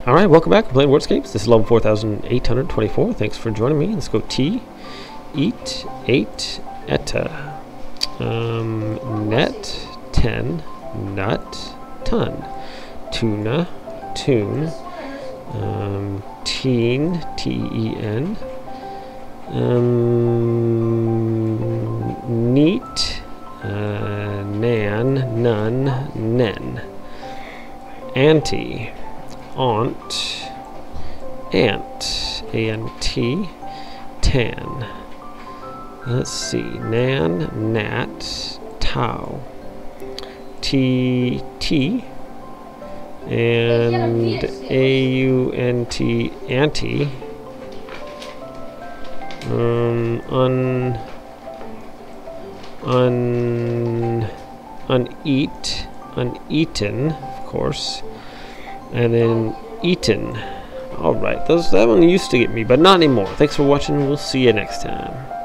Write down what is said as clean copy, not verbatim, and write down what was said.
Alright, welcome back. We're playing WORDSCAPES. This is level 4824. Thanks for joining me. Let's go T. Eat, ate, etta. Net, ten, nut, ton. Tuna, tune. Teen, T-E-N. Neat, nan, none, nen. Auntie, aunt, ant, A-N-T, tan. Let's see, nan, nat, tau, T-T, and A-U-N-T, anti, uneat, uneaten, of course, and then eaten. Alright, that one used to get me, but not anymore. Thanks for watching. We'll see you next time.